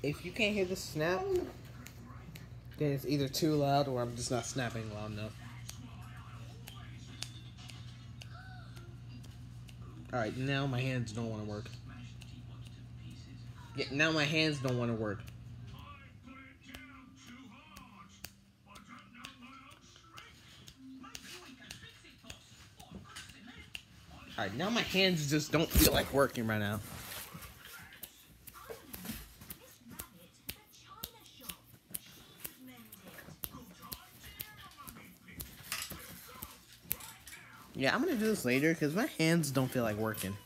if you can't hear the snap, then it's either too loud or I'm just not snapping loud enough. Alright, now my hands don't want to work. Yeah, now my hands don't want to work. Alright, now my hands just don't feel like working right now. Yeah, I'm gonna do this later because my hands don't feel like working.